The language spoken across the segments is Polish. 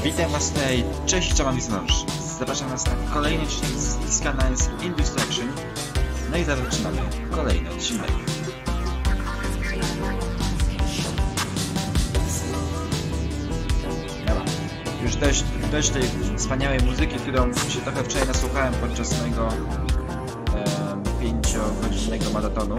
Witam was tutaj, cześć, czołem Wiznosz. Zapraszam was na kolejny odcinek z kanału Industraction. No i zaczynamy kolejny odcinek. Dobra, już dość tej wspaniałej muzyki, którą się trochę wczoraj nasłuchałem podczas mojego 5-godzinnego maratonu.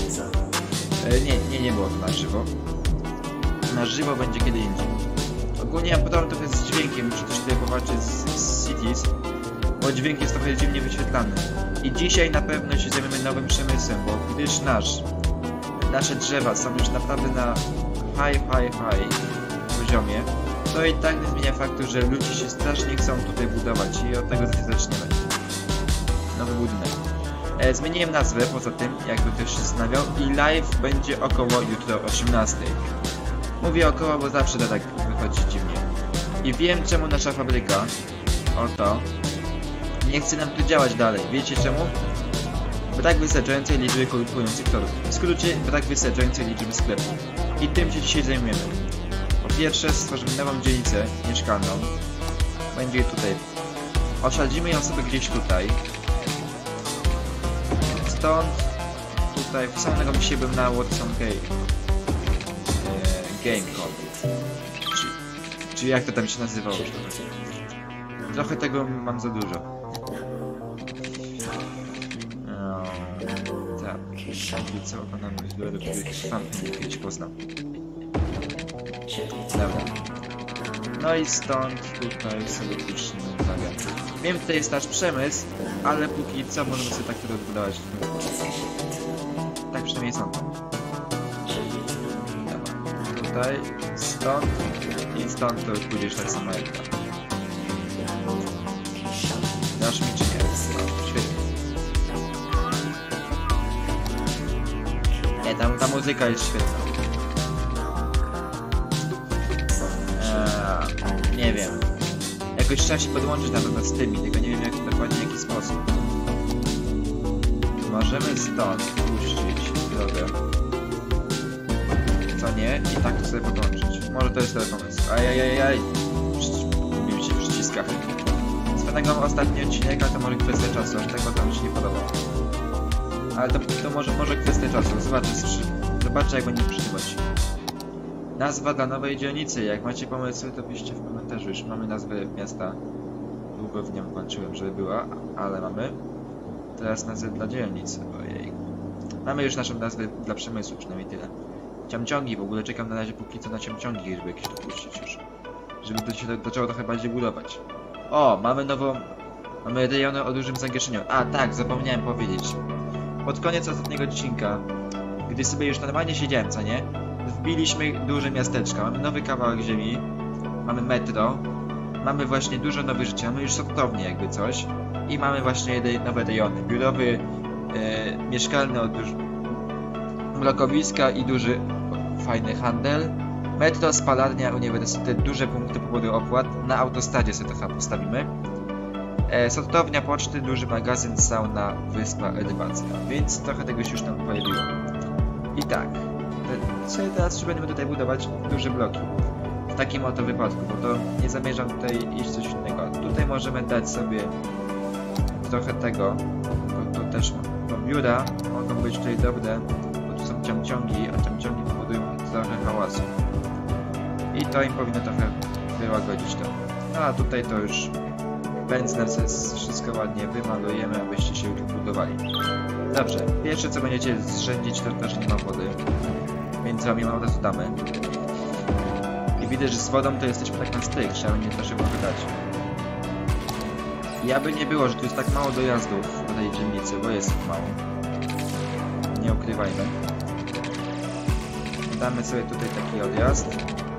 Nie było to na żywo. Na żywo będzie kiedy indziej. Ogólnie mam problem trochę z dźwiękiem, muszę też tutaj powalczyć z Cities, bo dźwięk jest trochę dziwnie wyświetlany. I dzisiaj na pewno się zajmiemy nowym przemysłem, bo gdyż nasze drzewa są już naprawdę na high poziomie, to i tak nie zmienia faktu, że ludzie się strasznie chcą tutaj budować i od tego zaczniemy. Nowy budynek. Zmieniłem nazwę, poza tym, jakby ktoś się zastanawiał, i live będzie około jutro o 18. Mówię około, bo zawsze to tak wychodzi dziwnie. I wiem, czemu nasza fabryka, oto, nie chce nam tu działać dalej. Wiecie czemu? Brak wystarczającej liczby kupujących torów. W skrócie, brak wystarczającej liczby sklepów. I tym się dzisiaj zajmiemy. Po pierwsze, stworzymy nową dzielnicę mieszkalną. Będzie tutaj. Osadzimy ją sobie gdzieś tutaj. Stąd, tutaj, w samego dzisiaj bym na Watson Game Code. Czyli jak to tam się nazywało? Trochę tego mam za dużo. Tak. Co ona mówi? Fan kiedyś poznam. Dobra. No i stąd tutaj sobie puścimy uwagę. Wiem, tutaj jest nasz przemysł, ale póki co możemy sobie tak to rozbudować. Tak przynajmniej sądzę. Tutaj, stąd i stąd to już pójdziesz tak samo jak tam. Dasz mi czy nie? No, świetnie. Nie, ta muzyka jest świetna. Nie wiem. Jakoś trzeba się podłączyć na pewno z tymi, tylko nie wiem jak dokładnie w jaki sposób. Możemy stąd puścić drogę. Co nie? I tak to sobie podłączyć. Może to jest ten pomysł. Ajajajaj. Gubiłem się w przyciskach. Nagrałem ostatni odcinek, ale to może kwestia czasu, aż tego to mi się nie podobało. Ale to może kwestia czasu. Zobaczę jak będzie przytywać. Nazwa dla nowej dzielnicy. Jak macie pomysły, to piszcie w komentarzu. Już mamy nazwę miasta. Długo w nią walczyłem, żeby była, ale mamy. Teraz nazwę dla dzielnicy. Ojej. Mamy już naszą nazwę dla przemysłu, przynajmniej tyle. Ciamciągi, w ogóle czekam na razie póki co na ciamciągi, żeby jakieś dopuścić już. Żeby to się zaczęło trochę bardziej budować. O, mamy rejony o dużym zagęszczeniu. A tak, zapomniałem powiedzieć. Pod koniec ostatniego odcinka, gdy sobie już normalnie siedziałem, co nie? Wbiliśmy duże miasteczka, mamy nowy kawałek ziemi, mamy mamy właśnie dużo nowych rzeczy, mamy już sortownię jakby coś. I mamy właśnie nowe rejony, biurowy, mieszkalny blokowiska i duży, fajny handel. Metro, spalarnia, uniwersytet, duże punkty poboru opłat. Na autostradzie sobie trochę postawimy. Sortownia poczty, duży magazyn, sauna, wyspa, rybacka. Więc trochę tego się już tam pojawiło. I tak. Teraz będziemy tutaj budować duże bloki. W takim oto wypadku, bo to nie zamierzam tutaj iść coś innego. Tutaj możemy dać sobie trochę tego. To też biura mogą być tutaj dobre. Są ciamciągi, a ciamciągi powodują trochę hałasu. I to im powinno trochę wyłagodzić to. No a tutaj to już pędzlem wszystko ładnie wymalujemy, abyście się już budowali. Dobrze, pierwsze co będziecie zrzędzić to, że nie ma wody. Więc wam ją od razu damy. I widzę, że z wodą to jesteśmy tak na styk, trzeba będzie to szybko wydać. I aby nie było, że tu jest tak mało dojazdów do tej dzielnicy, bo jest mało. Nie ukrywajmy. Damy sobie tutaj taki odjazd.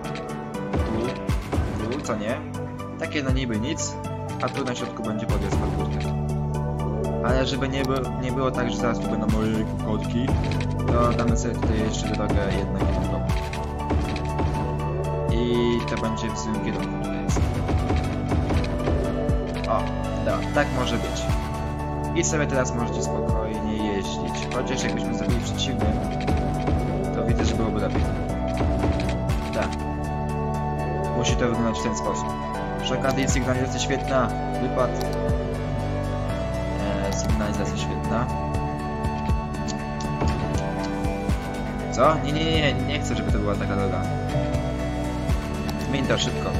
Tu, co nie? Takie na niby nic, a tu na środku będzie podjazd pod górkę. Ale żeby nie było tak, że zaraz tu będą moje kotki, to damy sobie tutaj jeszcze drogę jednokierunkową. I to będzie w złym kierunku tutaj jest. O, dobra, tak może być. I sobie teraz możecie spokojnie jeździć. Chociaż jakbyśmy zrobili przeciwnie, to widzę, że byłoby lepiej. Tak. Musi to wyglądać w ten sposób. Przy okazji sygnalizacja świetna. Wypad. Sygnalizacja świetna. Co? Nie chcę, żeby to była taka droga. Zmień to szybko.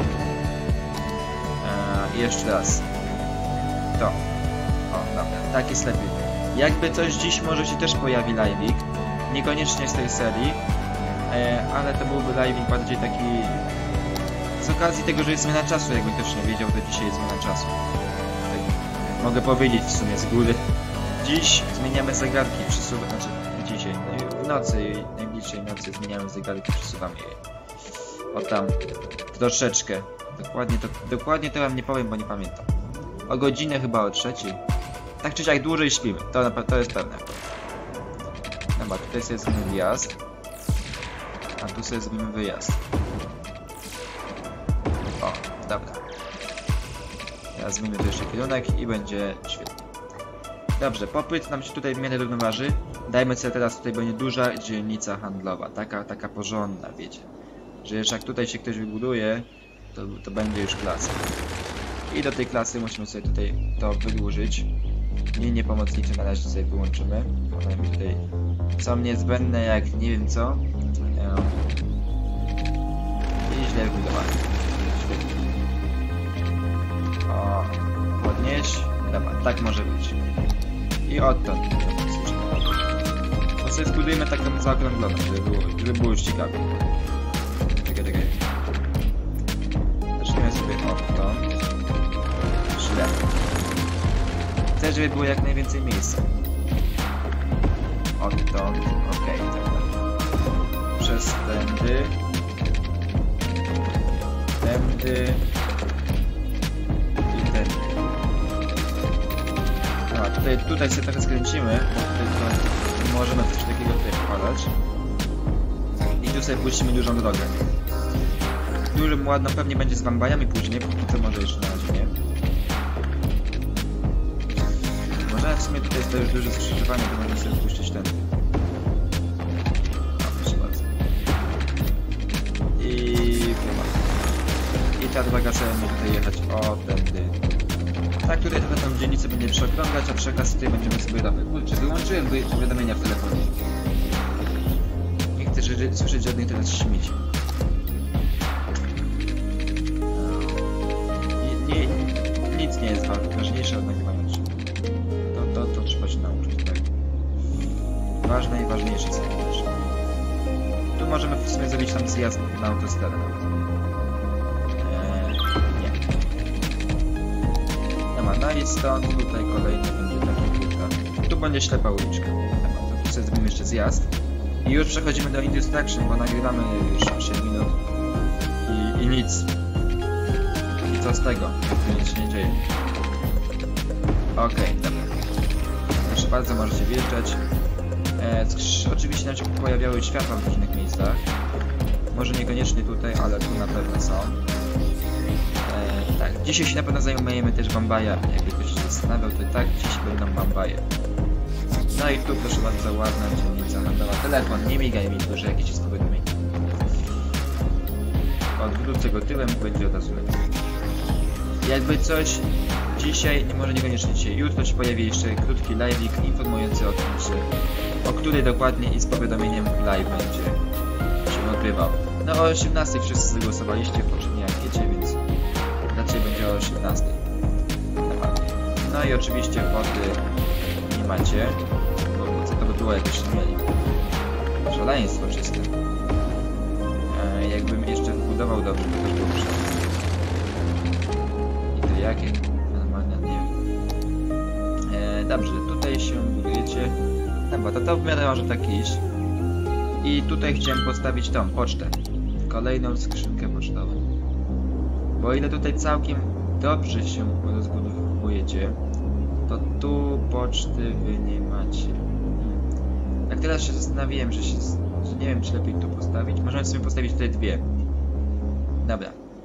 I jeszcze raz. To. O, dobra, tak jest lepiej. Jakby coś dziś może się też pojawi live'ik. Niekoniecznie z tej serii. Ale to byłby live'ik bardziej taki... Z okazji tego, że jest zmiana czasu, jakby ktoś nie wiedział, to dzisiaj jest zmiana czasu. Tak, mogę powiedzieć w sumie z góry. Dziś zmieniamy zegarki, przesuwamy, znaczy dzisiaj, w nocy, najbliższej nocy zmieniamy zegarki, przesuwamy je. O tam, troszeczkę. Dokładnie to wam nie powiem, bo nie pamiętam. O godzinę chyba o 3. Tak czy siak dłużej śpimy, to jest pewne. Dobra, tutaj sobie zrobimy wjazd. A tu sobie zrobimy wyjazd. O, dobra. Teraz zmienimy tu jeszcze kierunek i będzie świetnie. Dobrze, popyt nam się tutaj w miarę równoważy. Dajmy sobie teraz, tutaj będzie duża dzielnica handlowa. Taka porządna, wiecie. Że jeszcze jak tutaj się ktoś wybuduje, to będzie już klasa. I do tej klasy musimy sobie tutaj to wydłużyć. Linie pomocnicze na razie sobie wyłączymy. One mi tutaj są niezbędne jak nie wiem co. I źle wybudowane. O, podnieś. Dobra, tak może być. I odtąd. To sobie zbudujemy taką zaokrągloną, żeby było już ciekawe. Czekaj. Zaczniemy sobie odtąd. Źle. Chcę, żeby było jak najwięcej miejsca. Odtąd. Okej, dobra. Przez tędy. Tędy. I tędy. A, tutaj sobie trochę skręcimy. Tutaj możemy coś takiego tutaj wkładać. I tu sobie puścimy dużą drogę. Dużym ładną pewnie będzie z wambajami później, póki co może jeszcze na razie nie. Może w sumie tutaj jest to już duże skrzyżowanie, to możemy sobie puścić ten. O, proszę bardzo. I ta droga sobie będzie tutaj jechać o tędy. Tak, tutaj trochę tą dzielnicę będzie przeokrągać, a przy okazji tutaj będziemy sobie robić. Kurczę, wyłączyłem powiadomienia w telefonie. Nie chcę słyszeć żadnych teraz śmieci. Nic nie jest ważniejsze od nagrywania odcinka. To trzeba się nauczyć, tak? Ważne i ważniejsze są rzeczy. Tu możemy w sumie zrobić tam zjazd na autostradę. Nie. No i stąd tutaj kolejny będzie taki kilka. Tu będzie ślepa uliczka. To tu sobie zrobimy jeszcze zjazd. I już przechodzimy do Industraction, bo nagrywamy już 7 minut. I nic. I co z tego? Tu nic się nie dzieje. Okej, dobra. Proszę bardzo, możecie wjeżdżać. Oczywiście nam się pojawiały światła w różnych miejscach. Może niekoniecznie tutaj, ale tu na pewno są. Tak, dzisiaj się na pewno zajmujemy też wambajami. Jakby ktoś się zastanawiał, to tak, dziś będą wambaje. No i tu proszę bardzo, ładna dzielnica handlowa. Telefon, nie migaj mi, że jakieś jest powiadomienie. Odwrócę go tyłem, będzie od razu lepiej. Jakby coś dzisiaj, może niekoniecznie dzisiaj, jutro się pojawi jeszcze krótki live'ik informujący o tym, o której dokładnie i z powiadomieniem live będzie się odbywał. No o 18 wszyscy zagłosowaliście, poprzednio jak wiecie, więc raczej będzie o 18. No i oczywiście wody nie macie, bo co to by było, jakbyście nie mieli. Szaleństwo czyste. Jakbym jeszcze wbudował dobrze, to też było wszystko. I to jakie? Normalnie nie wiem. Dobrze, tutaj się budujecie. Dobra, to w miarę może tak iść. I tutaj chciałem postawić tą pocztę. Kolejną skrzynkę pocztową. Bo o ile tutaj całkiem dobrze się rozbudowujecie, to tu poczty wy nie macie. Tak teraz się zastanawiałem, że nie wiem, czy lepiej tu postawić. Możemy sobie postawić tutaj dwie. Dobra.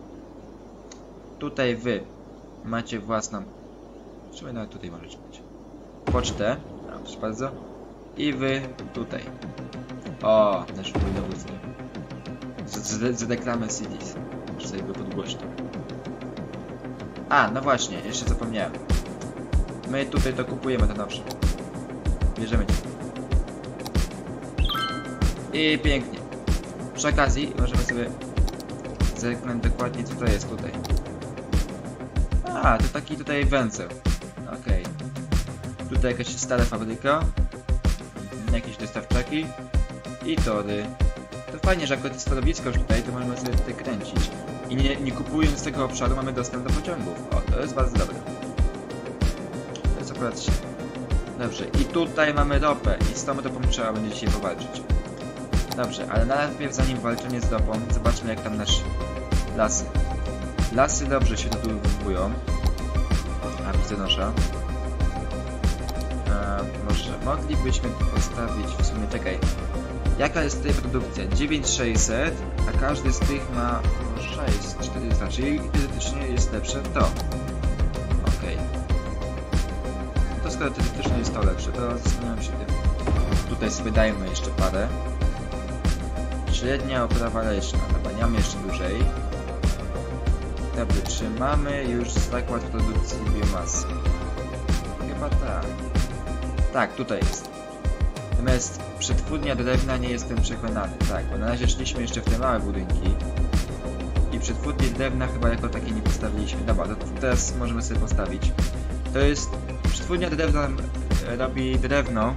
Tutaj wy macie własną... Czy nawet tutaj możecie mieć pocztę. Proszę bardzo. I wy tutaj. O, nasz mój dowódca. Z reklamę CDs. Muszę sobie go podgłośnić. A, no właśnie, jeszcze zapomniałem. My tutaj to kupujemy, to dobrze. Bierzemy to. I pięknie. Przy okazji możemy sobie zerknąć dokładnie, co to jest tutaj. A, to taki tutaj węzeł. Okej. Tutaj jakaś stara fabryka. Jakieś dostawczaki. I tory. To fajnie, że akurat jest stanowisko już tutaj, to możemy sobie tutaj kręcić. I nie kupując tego obszaru mamy dostęp do pociągów. O, to jest bardzo dobre. To jest akurat się. Dobrze, i tutaj mamy ropę. I z tą ropą trzeba będzie dzisiaj powalczyć. Dobrze, ale najpierw zanim walczymy z ropą, zobaczmy jak tam nasze lasy. Lasy dobrze się tu wywołują. A, widzę nosza. Może moglibyśmy tu postawić w sumie, czekaj. Jaka jest tutaj produkcja? 9600, a każdy z tych ma 6400, czyli teoretycznie jest lepsze to. Okej. To skoro teoretycznie jest to lepsze, to zastanawiam się tym. Tutaj sobie dajmy jeszcze parę. Średnia oprawa leśna, dobra, nie mamy jeszcze dłużej. Dobrze, czy mamy już zakład produkcji biomasy? Chyba tak. Tak, tutaj jest. Natomiast przetwórnia drewna nie jestem przekonany. Tak, bo na razie szliśmy jeszcze w te małe budynki. I przetwórnie drewna chyba jako takie nie postawiliśmy. Dobra, to teraz możemy sobie postawić. To jest... Przetwórnia drewna robi drewno.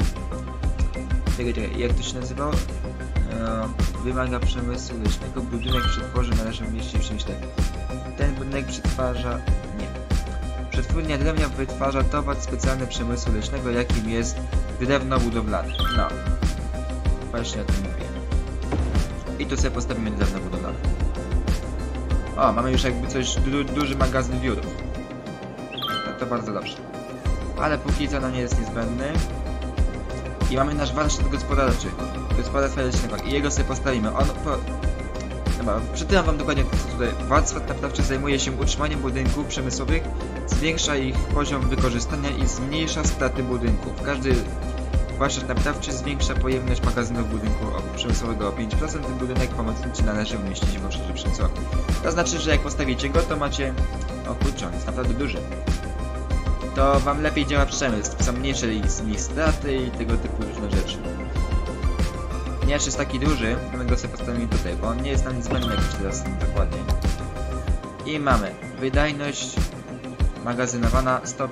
Czekaj, jak to się nazywało? Wymaga przemysłu leśnego. Budynek przetworzy należy mieścić w przemyśle. Ten budynek przetwarza... Nie. Przetwórnia drewna wytwarza towar specjalny przemysłu leśnego, jakim jest drewno budowlane. No. Właśnie o tym mówiłem. I tu sobie postawimy drewno budowlane. O, mamy już jakby coś, duży magazyn wiórów. To bardzo dobrze. Ale póki co no nie jest niezbędny. I mamy nasz warsztat gospodarczy. Gospodarstwa leśnego. I jego sobie postawimy. Dobra, przeczytam wam dokładnie co tutaj. Warsztat naprawczy zajmuje się utrzymaniem budynków przemysłowych, zwiększa ich poziom wykorzystania i zmniejsza straty budynków. Każdy warsztat naprawczy zwiększa pojemność magazynów budynku przemysłowego o 5%. Ten budynek pomocniczy należy umieścić w obszarze przemysłowym. To znaczy, że jak postawicie go, to macie... O kurczę, on jest naprawdę duży. To wam lepiej działa przemysł. Są mniejsze z nich straty i tego typu różne rzeczy. Ponieważ jest taki duży, to my go sobie postawimy tutaj, bo on nie jest nam niezbędny jakoś teraz dokładnie. I mamy wydajność magazynowana 105%.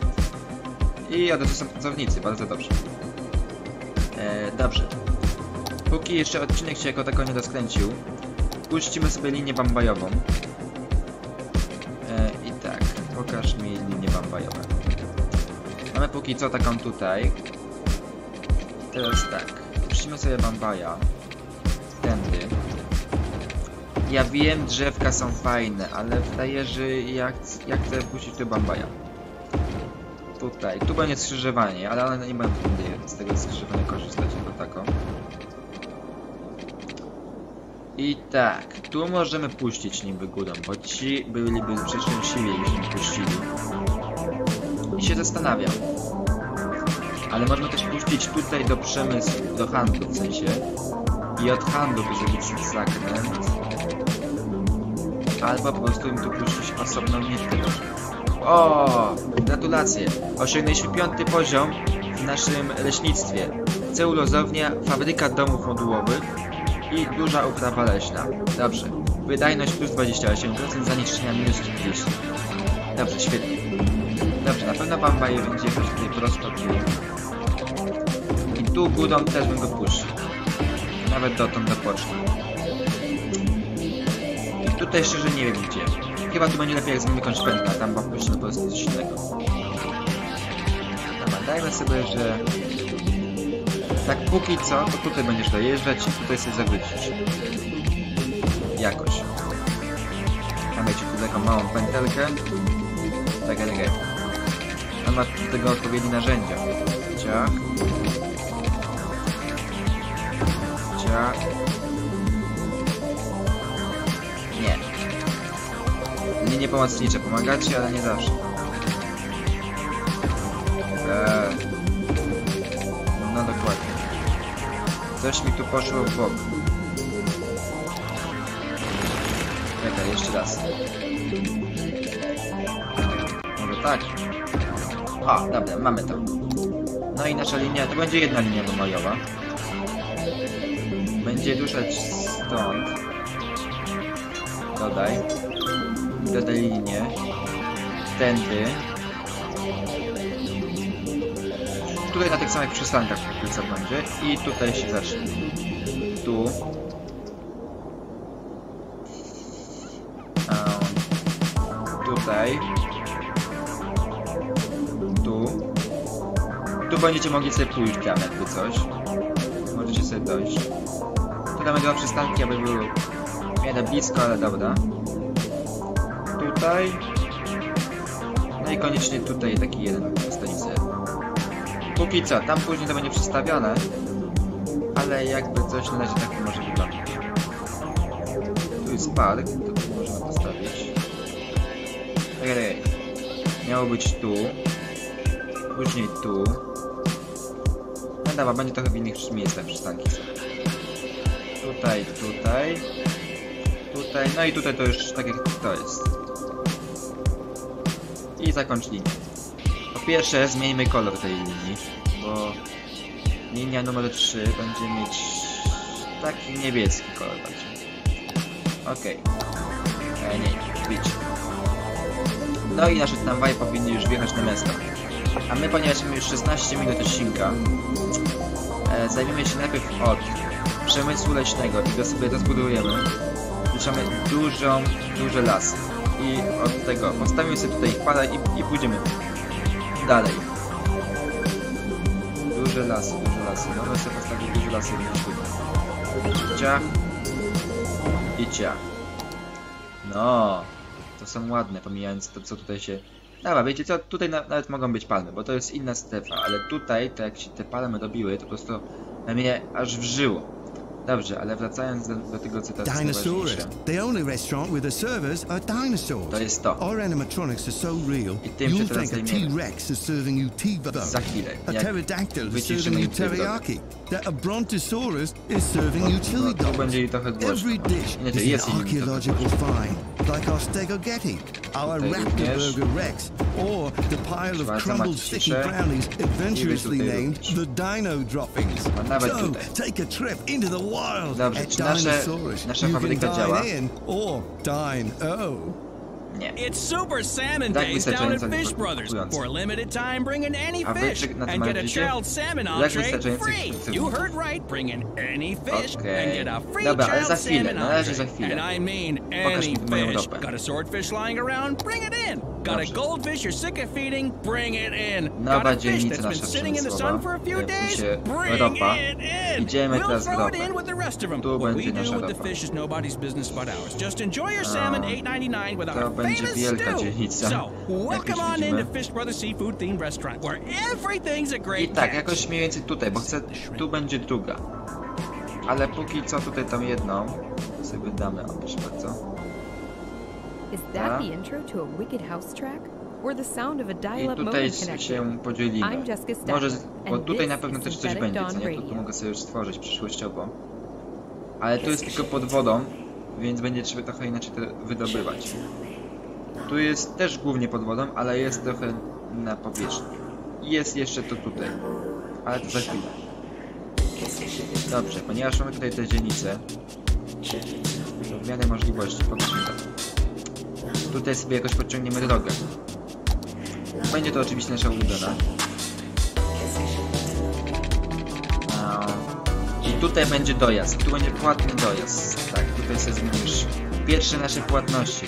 I od razu są pracownicy, bardzo dobrze. Dobrze. Póki jeszcze odcinek się jako tako nie rozkręcił, puścimy sobie linię bambajową. I tak, pokaż mi linię bambajową. Mamy póki co taką tutaj. Teraz tak. Puścimy sobie bambaja. Tędy. Ja wiem, drzewka są fajne, ale wydaje, że ja chcę puścić tu bambaja. Tutaj. Tu będzie skrzyżowanie, ale one nie będą z tego skrzyżowania korzystać jako tako. I tak. Tu możemy puścić niby górą, bo ci byliby przeszczęśliwi, jeśli puścili. I się zastanawiam. Ale można też puścić tutaj do przemysłu, do handlu w sensie. I od handlu by zrobić zakręt. Albo po prostu im tu puścić osobną nitkę. O! Gratulacje! Osiągnęliśmy 5. poziom w naszym leśnictwie. Celulozownia, fabryka domów modułowych i duża uprawa leśna. Dobrze. Wydajność plus 28%, zanieczyszczenia minus 40. Dobrze, świetnie. Dobrze, na pewno bambaje będzie jechać tutaj prosto tu. I tu górą też bym go puścił. Nawet dotąd do poczty. I tutaj szczerze nie wiem gdzie. Chyba tu będzie lepiej jak zmienimy konszpenta, tam bo puścimy po prostu coś innego. Dobra, dajmy sobie, że... Tak póki co, to tutaj będziesz dojeżdżać i tutaj sobie zawrócić. Jakoś. Tam będzie tu taką małą pętelkę. Tak. On ma do tego odpowiednie narzędzia. Ciach. Nie. Linie pomocnicze pomagacie, ale nie zawsze. No dokładnie. Coś mi tu poszło w bok. Czekaj, jeszcze raz. tak. O, dobra, mamy to. No i nasza linia, to będzie jedna linia numerowa. Będzie ruszać stąd. Dodaj linię. Tędy. Tutaj na tych samych przystankach co będzie. I tutaj się zacznie. Tu. Tutaj. Tu będziecie mogli sobie pójść tam jakby coś. Możecie sobie dojść. Tu damy dwa przystanki, aby były w miarę blisko, ale dobra. Tutaj. No i koniecznie tutaj taki jeden stanicę. Póki co, tam później to będzie przestawione. Ale jakby coś na razie tak może wyglądać. Tu jest park, to tu możemy postawić. Okej. Miało być tu. Później tu. No dobra, będzie trochę w innych miejscach przystanki są. Tutaj. Tutaj, no i tutaj to już tak jak to jest. I zakończ linię. Po pierwsze zmieńmy kolor tej linii, bo linia numer 3 będzie mieć taki niebieski kolor bardziej. Okej. Nie, widzicie. No i nasze tramwaje powinny już wjechać na miasto. A my, ponieważ mamy już 16 minut odcinka, zajmiemy się najpierw od przemysłu leśnego i go sobie rozbudujemy. Mamy duże lasy. I od tego postawimy sobie tutaj parę i pójdziemy dalej. Duże lasy. Możemy sobie postawić duże lasy tutaj. Ciach. I ciach. No. To są ładne, pomijając to, co tutaj się... Dobra, wiecie co, tutaj nawet mogą być palmy, bo to jest inna strefa, ale tutaj, to jak się te palmy robiły, to po prostu na mnie aż wrzyło. Dobrze, ale wracając do tego, co teraz najważniejsze. The only restaurant with the servers are dinosaurs. To jest to. Our animatronics are so real. I tym się You'll teraz think a zajmiemy. T-Rex is serving you T-bug. Za chwilę, A jak pterodactyl is wyciszymy serving you ich tryb teriyaki. That a brontosaurus is serving you chili tu dogs. będzie trochę głośno. Every dish Nie, to is jest an im trochę archaeological find, like our Stegogetti, our Tutaj Raptor również. Burger Rex, or the pile Trzeba of crumbled zobaczyć sticky ciszę. brownies adventurously tutaj named również. the Dino Droppings. A nawet So, tutaj. take a trip into the wild. Dobrze, At czy Dinosaurus, nasza you can fabryka działa? dine in or dine oh. Nie. It's Super Salmon Tak Days down at wystarczająco Fish Brothers. imponujące. For a limited time, bring in any A wy fish na and temat get a wiecie? child salmon Jak entree wystarczająco free. You heard right, bring in any fish and get a free Dobra, ale child za chwilę, salmon na razie entree. za chwilę. And I mean Pokaż any mi moją fish. ropę. Got a swordfish lying around? Bring it in. Got a Dobrze. goldfish you're sick of feeding? Bring it in. Nowa Got a fish dzielnica that's been nasza sitting in the przemysłowa. sun for a few Pojawi days? się Bring ropa. it in. Idziemy We'll teraz w throw it ropę. in with the rest of them. Tu What we będzie do nasza with the ropa. fish is nobody's business but ours. Just enjoy your salmon $8.99 with To our będzie famous wielka stew. dzielnica. So, welcome Jak już on widzimy. into Fish Brothers Seafood Themed Restaurant, where everything's a great I tak, catch. jakoś mniej więcej tutaj, bo chcę... Tu będzie druga. Ale póki co tutaj tą jedną sobie damy, o proszę bardzo. Is that the intro to a Wicked House track? Or the sound of a I dial-up tutaj modem connection? się podzielimy. I'm Jessica Stafford, Może, bo and tutaj this na pewno is też coś Synthetic będzie, Dawn co nie? To Radio. mogę sobie już stworzyć przyszłościowo. Ale tu jest tylko pod wodą, więc będzie trzeba trochę inaczej to wydobywać. Tu jest też głównie pod wodą, ale jest trochę na powierzchni. I jest jeszcze to tutaj. Ale to za chwilę. Dobrze, ponieważ mamy tutaj te dzielnice, to w miarę możliwości pokażmy to. Tutaj sobie jakoś podciągniemy drogę. Będzie to oczywiście nasza ulubiona. I tutaj będzie dojazd. Tu będzie płatny dojazd. Tak, tutaj sobie zmienisz pierwsze nasze płatności.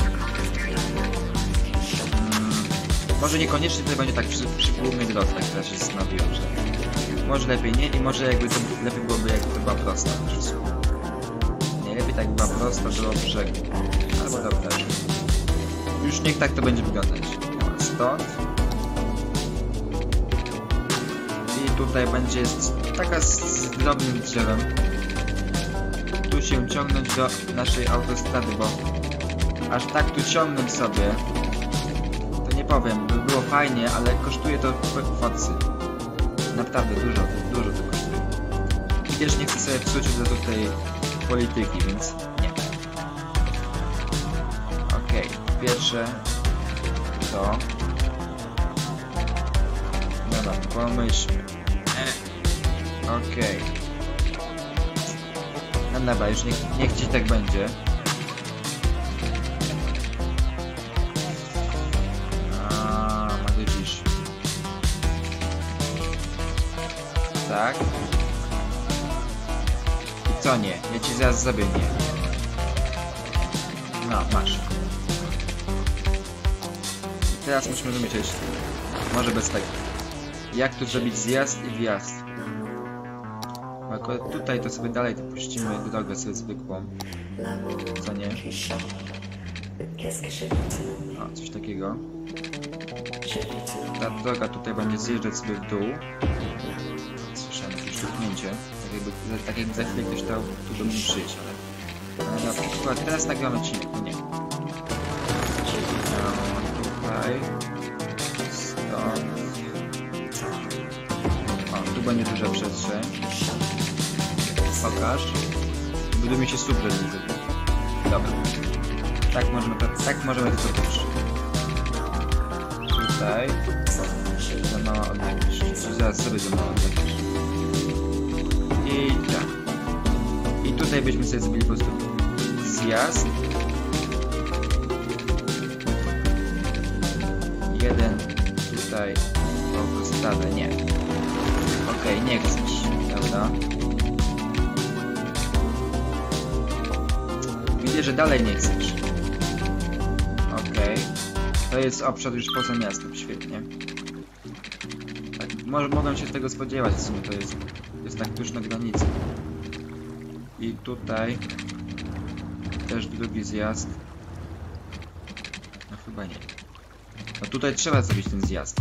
Może niekoniecznie tutaj będzie tak przy głównej drodze, tak teraz się zastanowiłem, że może lepiej nie i może jakby to lepiej byłoby, jakby to była prosta. Nie, lepiej tak była prosta do brzegu. Albo dobra. Już niech tak to będzie wyglądać. Stąd. I tutaj będzie taka z drobnym drzewem. Tu się ciągnąć do naszej autostrady, bo aż tak tu ciągnąć sobie, to nie powiem, by było fajnie, ale kosztuje to kwocy. Naprawdę dużo to kosztuje. I też nie chcę sobie psuć do tej polityki, więc nie. Okej, pierwsze to Dobra, pomyślmy. Okej. No dobra, już niech ci tak będzie. Ma widzisz. Tak. I co nie? Ja ci zaraz zrobię nie. No, masz. I teraz musimy wymyślić. Może bez tego. Jak tu zrobić zjazd i wjazd? Bo akurat tutaj to sobie dalej to puścimy drogę sobie zwykłą. Co nie? O, coś takiego. Ta droga tutaj będzie zjeżdżać sobie w dół. Słyszałem jakieś szturchnięcie. Tak jakby za chwilę ktoś dał tu do mnie przyjść, ale na przykład teraz nagramy odcinek, no nie. No, tutaj. Stąd. O, tu będzie duża przestrzeń. Pokaż. Budujmy się super lizy. Dobra. Tak możemy to zrobić. Tutaj. Za mała odległość. Zaraz sobie za mała odległość. I tak. I tutaj byśmy sobie zrobili po prostu zjazd. Jeden tutaj autostradę, nie. Okej, nie chcesz, prawda? Widzę, że dalej nie chcesz. Okej. To jest obszar już poza miastem, świetnie. Tak, mogłem się tego spodziewać, w sumie to jest tak tuż na granicy. I tutaj też drugi zjazd. No chyba nie. No tutaj trzeba zrobić ten zjazd.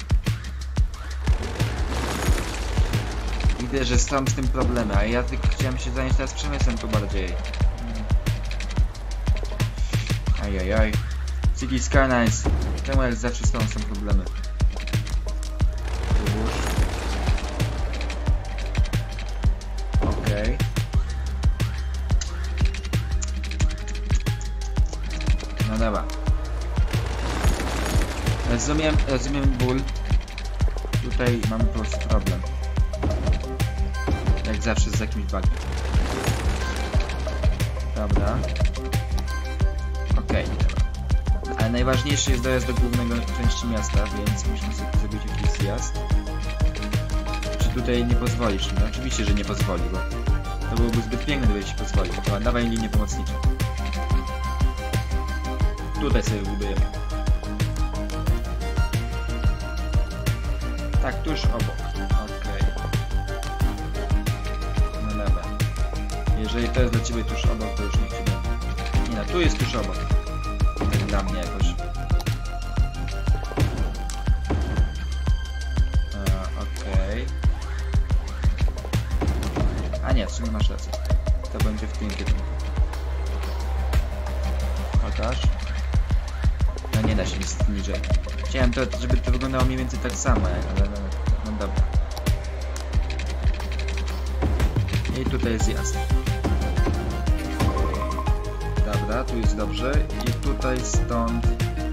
Widzę, że są z tym problemy, a ja tylko chciałem się zająć teraz przemysłem tu bardziej. Ajajaj. City Skylines. Czemu jak zawsze z tą są problemy? Okej. No dobra. Rozumiem ból. Tutaj mamy po prostu problem. Jak zawsze z jakimś bugiem. Dobra. Okej. Ale najważniejszy jest dojazd do głównego części miasta, więc musimy sobie zrobić jakiś zjazd. Czy tutaj nie pozwolisz? No oczywiście, że nie pozwoli, bo to byłoby zbyt piękne, gdyby ci pozwolił. To dawaj linię pomocniczą. Tutaj sobie budujemy. Tak, tuż obok. Okej. No dobra. Jeżeli to jest dla ciebie tuż obok, to już niech ci będzie. Nie no, tu jest tuż obok. Tak dla mnie jakoś. Okej. A nie, w sumie masz rację. To będzie w tym kierunku. Pokaż. No nie da się nic niżej. Chciałem to, żeby to wyglądało mniej więcej tak samo, ale no dobra. I tutaj jest zjazd. Dobra, tu jest dobrze. I tutaj stąd...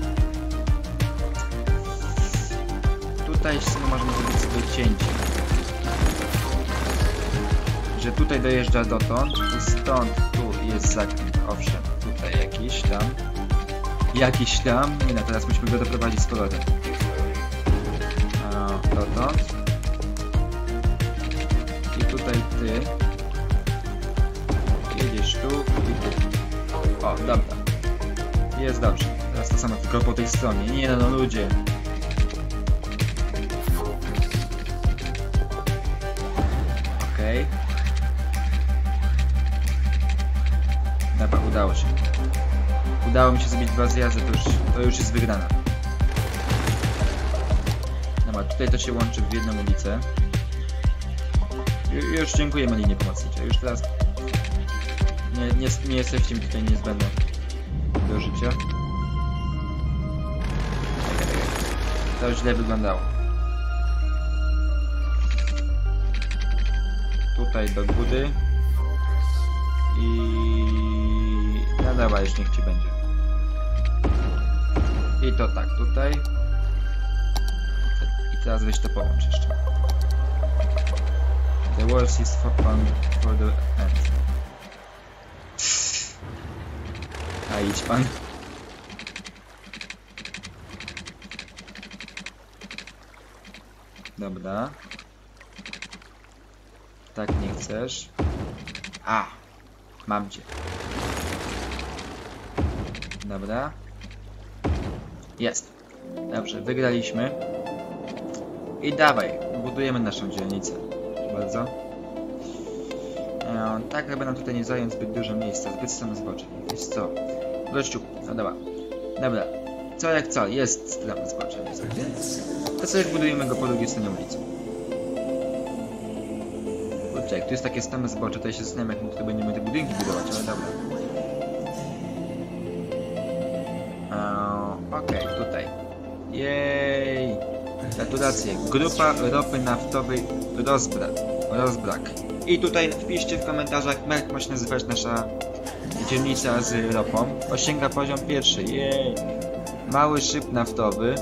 Tutaj w sumie możemy zrobić sobie cięcie. Że tutaj dojeżdża dotąd i stąd tu jest zakręt. Owszem, tutaj jakiś tam. Nie no, teraz musimy go doprowadzić z powrotem. Dotąd. I tutaj ty. Jedziesz tu i tu. O, dobra. Jest dobrze. Teraz to samo, tylko po tej stronie. Nie no, ludzie. Okej. Dobra, udało się. Udało mi się zrobić 2 zjazdy, to już jest wygrana. Dobra, tutaj to się łączy w jedną ulicę. Już dziękujemy linii pomocniczej. Już teraz nie jesteście mi tutaj niezbędne do życia. To źle wyglądało. Tutaj do góry. I... No dobra, już niech ci będzie. I to tak, tutaj. I teraz weź to połącz jeszcze. The worst is for the end. A idź pan. Dobra. Tak nie chcesz. A! Mam cię. Dobra. Jest. Dobrze, wygraliśmy. I dawaj, budujemy naszą dzielnicę. Proszę bardzo. Tak, żeby nam tutaj nie zająć zbyt dużo miejsca, zbyt samo zbocze. Jest co? Gościu, no dobra. Dobra, co jak co, jest tam zbocze. To sobie budujemy go po drugiej stronie ulicy. Kurczę, jak tu jest takie stame zbocze, to ja się zastanawiam, jak my tutaj będziemy te budynki budować, ale dobra. Okej, tutaj. Jej! Gratulacje. Grupa ropy naftowej Rozbrak. I tutaj wpiszcie w komentarzach, jak ma się nazywać nasza dzielnica z ropą. Osiąga poziom 1. Jej! Mały szyb naftowy.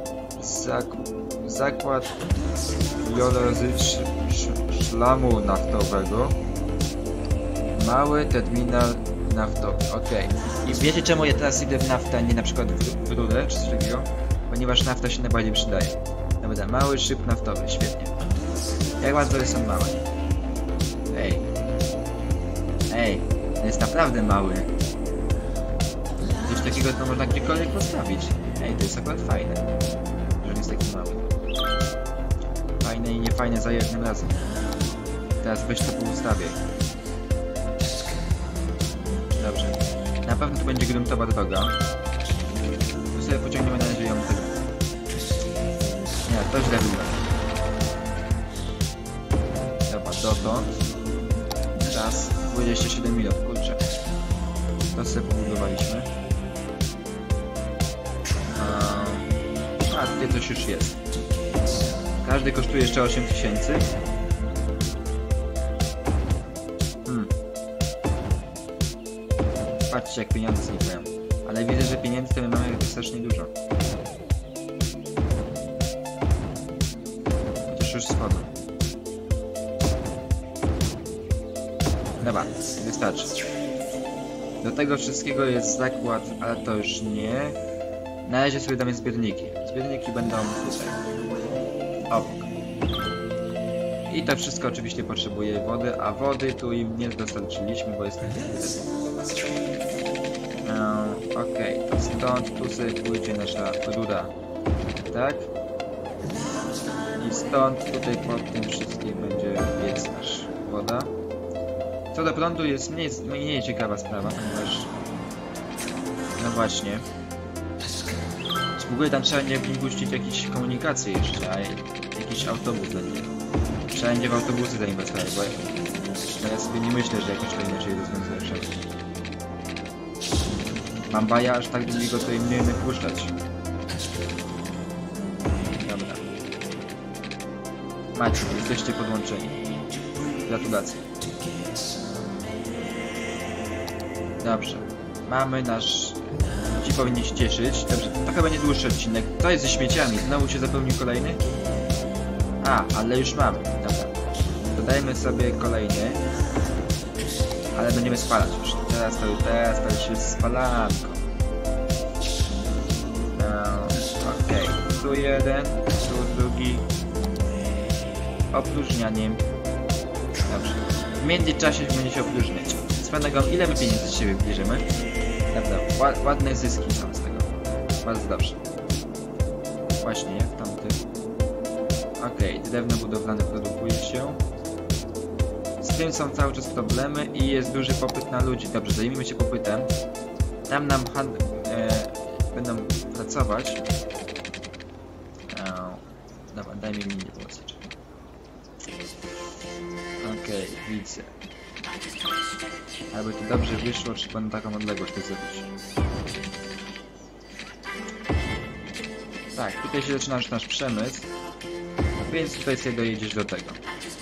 Zakład biolozy szlamu naftowego. Mały terminal naftowy. Okej. I wiecie czemu ja teraz idę w naftę, a nie na przykład w rurę czy coś takiego? Ponieważ nafta się najbardziej przydaje. Dobra, mały szyb naftowy, świetnie. Jak bardzo są małe? Ej, to jest naprawdę mały. Coś takiego to można gdziekolwiek postawić. Ej, to jest akurat fajne, że jest taki mały. Fajne i niefajne za jednym razem. Teraz weź to poustawię. Dobrze. Na pewno tu będzie gruntowa droga. Tu sobie pociągniemy na razie ją tego. Nie, to źle wygląda. Dobra, dotąd. Czas 27 minut, kurczę. To sobie pobudowaliśmy. A tutaj coś już jest. Każdy kosztuje jeszcze 8000. Patrzcie, jak pieniądze znikają. Ale widzę, że pieniędzy to my mamy strasznie dużo. Chociaż już schodzą. Dobra, wystarczy. Do tego wszystkiego jest zakład, ale to już nie. Na razie sobie damy zbiorniki. Zbiorniki będą tutaj. Obok. I to wszystko oczywiście potrzebuje wody, a wody tu im nie dostarczyliśmy, bo jest okej, to stąd tu sobie pójdzie nasza rura. Tak? I stąd tutaj pod tym wszystkim będzie biec nasz woda. Co do prądu jest mniej ciekawa sprawa, ponieważ... No właśnie. W ogóle tam trzeba nie puścić jakieś komunikacje jeszcze, a jakiś autobus będzie. Wszędzie w autobusy zainwestować, bo ja sobie nie myślę, że jakoś to inaczej rozwiązuje wszędzie. Mam baja, aż tak długo to im nie puszczać. Dobra. Macie, jesteście podłączeni. Gratulacje. Dobrze. Mamy nasz... Ci powinni się cieszyć. Dobrze, trochę będzie dłuższy odcinek. To jest ze śmieciami. Znowu się zapełnił kolejny? A, ale już mamy. Dobra. Dodajmy sobie kolejny. Ale będziemy spalać już. Teraz to już jest spalanko. Okej. Tu jeden, tu drugi. Opróżnianiem. Dobrze. W międzyczasie będzie się opróżniać. Swoją ile my pieniędzy z siebie bierzemy? Naprawdę, ładne zyski są z tego. Bardzo dobrze. Właśnie, jak tamty. Okej, drewno budowlane produkuje się. Z tym są cały czas problemy i jest duży popyt na ludzi. Dobrze, zajmijmy się popytem. Tam nam będą pracować. Dobra, daj mi mini włosy. Okej, widzę. Aby to dobrze wyszło, trzeba na taką odległość to zrobić. Tak, tutaj się zaczyna nasz przemysł. Więc tutaj sobie dojedziesz do tego.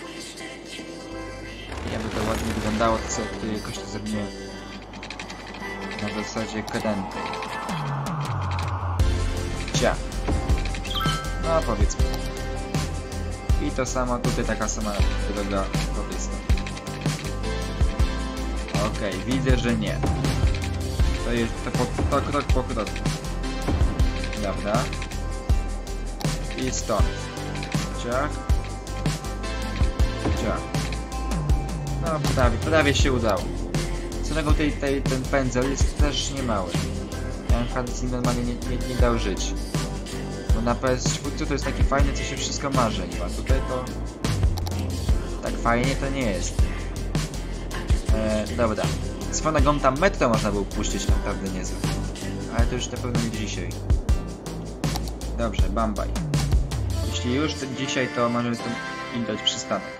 I aby to ładnie wyglądało, to sobie tutaj jakoś to zrobimy na zasadzie kadentej. Cia. No powiedzmy. I to samo tutaj, taka sama droga po tej stronie. Okej, widzę, że nie. To jest to krok po kroku. Dobra. I stąd. Ciach. Ciach. No prawie się udało. Co tego ten pędzel jest też niemały. Ja bym z nim normalnie nie dał żyć. Bo na PS4 to jest taki fajny, co się wszystko marzy, a tutaj to... Tak fajnie to nie jest. Dobra. Swoją drogą tam metro można było puścić naprawdę niezłe. Ale to już na pewno nie dzisiaj. Dobrze, Bambaj. Jeśli już to dzisiaj, to możemy tu im dać przystanek.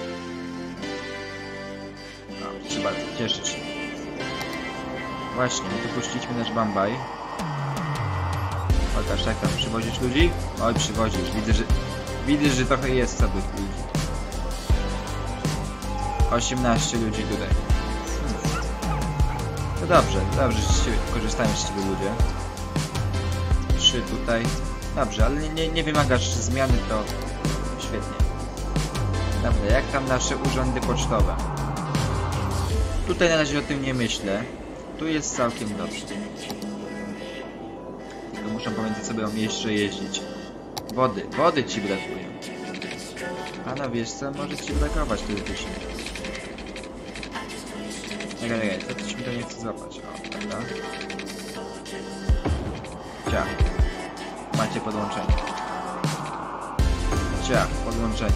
No, trzeba cieszyć się. Właśnie, no to puściliśmy nasz Bambaj. Pokaż, jak tam, przywozisz ludzi? Oj, przywozisz. Widzę, że trochę jest sobie ludzi. 18 ludzi tutaj. To dobrze, że korzystają z ciebie ludzie. 3 tutaj. Dobrze, ale nie wymagasz zmiany, to świetnie. Dobra, jak tam nasze urzędy pocztowe? Tutaj na razie o tym nie myślę. Tu jest całkiem dobrze. Tylko muszę pomiędzy sobie o jeszcze jeździć. Wody ci brakują. A no wiesz co, może ci brakować teoretycznie. Czekaj, to coś mi to nie chce złapać. O, prawda? Ciach. Macie podłączenie. Ciach, podłączenie.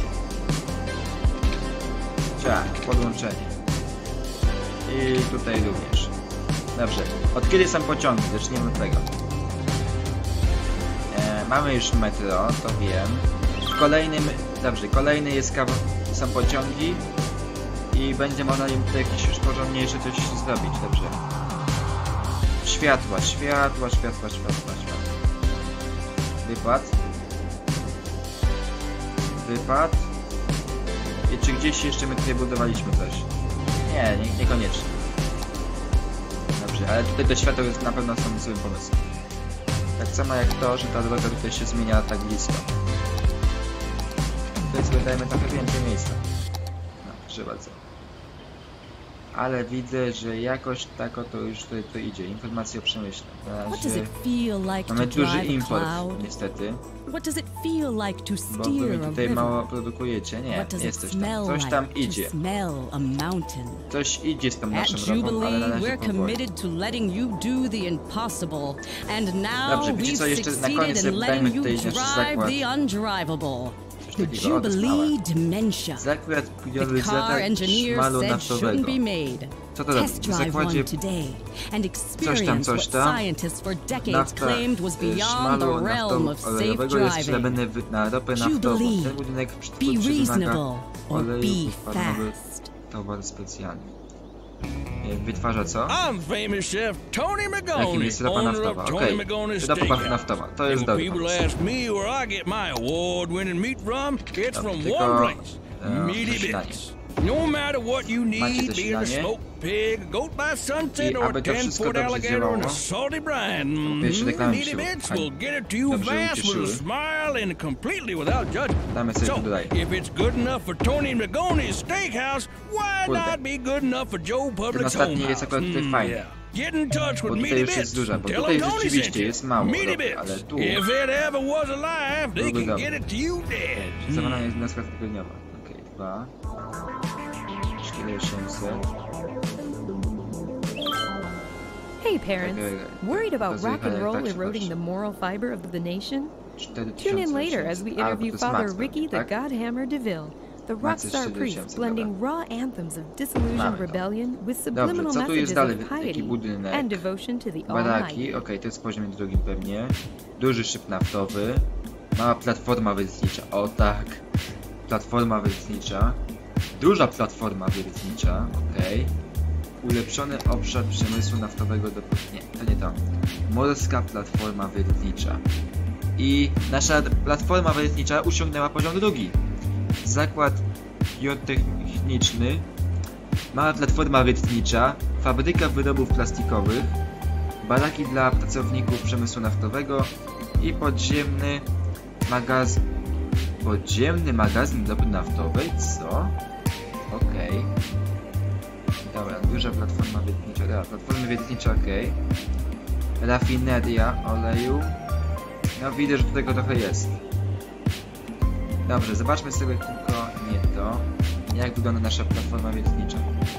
Ciach, podłączenie. I tutaj również. Dobrze. Od kiedy są pociągi? Zaczniemy od tego. Mamy już metro, to wiem. Kolejny jest są pociągi. I będzie można im tutaj jakieś już porządniejsze coś zrobić, dobrze. Światła. Wypad. I czy gdzieś jeszcze my tutaj budowaliśmy coś? Nie, niekoniecznie. Dobrze, ale tutaj te światła na pewno są złym pomysłem. Tak samo jak to, że ta droga tutaj się zmienia tak blisko. Tutaj sobie dajemy trochę więcej miejsca. No, proszę bardzo. Ale widzę, że jakoś tak to już to idzie. Informacje o przemyśle. Na razie mamy duży import, niestety. Bo wy tutaj mało produkujecie. Nie jest coś tam. Coś tam idzie. Coś idzie z tą naszą ropą, ale na razie powoli. Dobrze, wiecie co, jeszcze na koniec dajmy tutaj nasz zakład. Jubilee Dementia. Zakład The car kujowy engineer szmalu said should naftowego. be made. Co to robi? Test W drive zakładzie one today and experience coś what tam. scientists for decades Nafta claimed was beyond szmalu the realm of safe naftowego jest driving. przerabiany na ropę naftową. Jubilee. Ten budynek Be wymaga reasonable or oleju be palmowy, fast. towar specjalny. Wytwarza co? I'm famous chef Tony Jakim Magoni, jest ropa owner of naftowa? Tony Okej, Magoni's ropa Steakhouse. naftowa. To jest When dobry people pomysł. ask me where I get my award-winning meat from, it's from tylko, one place, Meaty śniadanie. Bits. No matter what you Macie need, też be it a śniadanie? smoked pig, a goat by sunset, I or a aby to wszystko 10-foot dobrze alligator in a działało, salty brine, pierwsze reklamy Meaty się Bits will get it to you dobrze fast with a ucieszyły. smile and completely without judgment. Damy sobie So, tu dalej. if it's good enough for Tony Magoni's Steakhouse, why Kurde. not be good enough for Joe Public's ostatni Home jest House? akurat tutaj fajny. Get in touch Bo with tutaj Meaty już Bits. jest duża, bo Tell tutaj them Tony rzeczywiście sent you. jest mało Meaty ropy, Bits. ale tu If it ever was alive, they byłby can dobry. get it to you dead. Zawana jest nazwa tygodniowa. Okej, 2. 4800. Hey, parents. Worried about Does it rock and have roll touch eroding touch? the moral fiber of the nation? 4800. Tune in later as we A, bo to interview jest Father Max, Ricky the tak? Godhammer DeVille, the Max jest rockstar priest 4800, blending dobra. raw anthems of disillusioned Mamy to. rebellion with Dobrze, subliminal co tu jest messages dalej? of Taki piety budynek. and devotion to the Baraki, Almighty. okej, to jest poziom drugim pewnie. Duży szyb naftowy. Mała platforma wytwórcza. O tak. Platforma wytwórcza. Duża platforma wytwórcza, okej. Ulepszony obszar przemysłu naftowego do... Nie, to nie to. Morska platforma wytwórcza. I nasza platforma wytwórcza osiągnęła poziom drugi. Zakład biotechniczny. Mała platforma wytwórcza. Fabryka wyrobów plastikowych. Baraki dla pracowników przemysłu naftowego. I podziemny Podziemny magazyn ropy naftowej? Co? Okej. Dobra, duża platforma wiertnicza. Dobra, platformy wiertnicze, okej. Rafineria oleju. No widzę, że do tego trochę jest. Dobrze, zobaczmy sobie tylko nie to. Jak wygląda nasza platforma wiertnicza.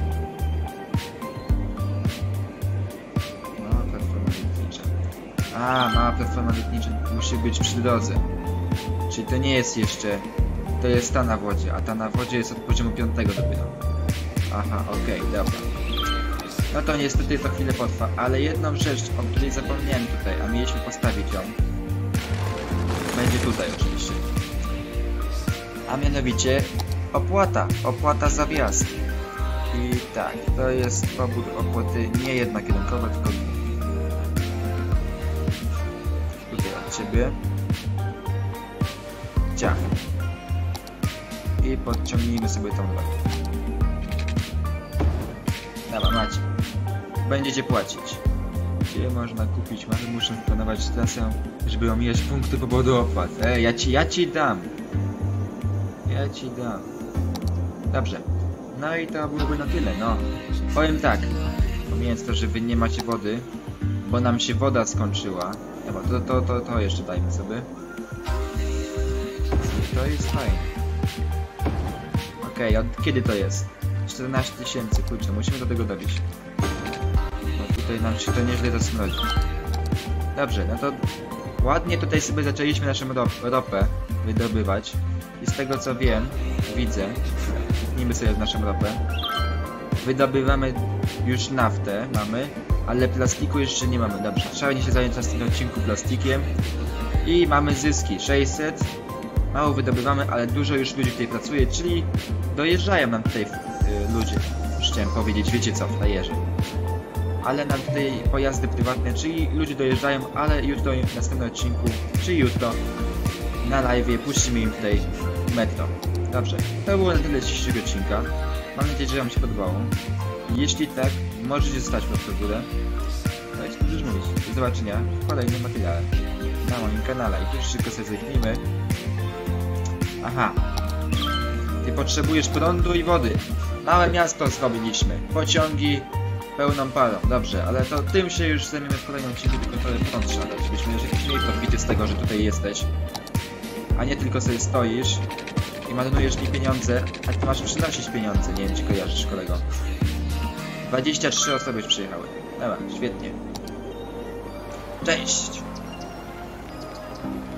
Mała platforma wiertnicza. A, mała platforma wiertnicza musi być przy drodze. Czyli to nie jest jeszcze... To jest ta na wodzie, a ta na wodzie jest od poziomu 5 dopiero. Aha, okej, dobra. No to niestety to chwilę potrwa, ale jedną rzecz, o której zapomniałem tutaj, a mieliśmy postawić ją. Będzie tutaj oczywiście. A mianowicie opłata za wjazd. I tak, to jest pobór opłaty nie jednokierunkowa, tylko tutaj od ciebie. Ciach. I podciągnijmy sobie tą drogę. Dobra, macie. Będziecie płacić. Gdzie można kupić? Może muszę planować trasę, żeby omijać punkty poboru opłat. Ja ci dam. Ja ci dam. Dobrze. No i to byłoby na tyle, no. Powiem tak. Pomijając to, że wy nie macie wody, bo nam się woda skończyła. Dobra, to jeszcze dajmy sobie. To jest fajne. Okej, od kiedy to jest? 14 000, kurczę, musimy do tego dobić. No tutaj nam się to nieźle zasmrodzi. Dobrze, no to ładnie tutaj sobie zaczęliśmy naszą ropę wydobywać. I z tego co wiem, widzę, kliknijmy sobie w naszą ropę. Wydobywamy już naftę, mamy, ale plastiku jeszcze nie mamy. Dobrze, trzeba się zająć na tym odcinku plastikiem. I mamy zyski, 600. Mało wydobywamy, ale dużo już ludzi tutaj pracuje, czyli dojeżdżają nam tutaj ludzie. Już chciałem powiedzieć, wiecie co, w tajerze. Ale nam tutaj pojazdy prywatne, czyli ludzie dojeżdżają, ale jutro w następnym odcinku, czyli jutro na live'ie puścimy im tutaj metro. Dobrze, to było na tyle dzisiejszego odcinka. Mam nadzieję, że wam się podobało. Jeśli tak, możecie zostać pod górę. No i co dużo mówić. Do zobaczenia w kolejnym materiale na moim kanale. I tu szybko sobie zerknijmy. Aha. Ty potrzebujesz prądu i wody. Małe miasto zrobiliśmy. Pociągi pełną parą. Dobrze, ale to tym się już zajmiemy w kolejnym odcinku, tylko trochę prąd trzeba dać. Żebyśmy już mieli profity z tego, że tutaj jesteś. A nie tylko sobie stoisz i marnujesz mi pieniądze, a ty masz przynosić pieniądze. Nie wiem, czy kojarzysz, kolego. 23 osoby już przyjechały. Dobra, świetnie. Cześć!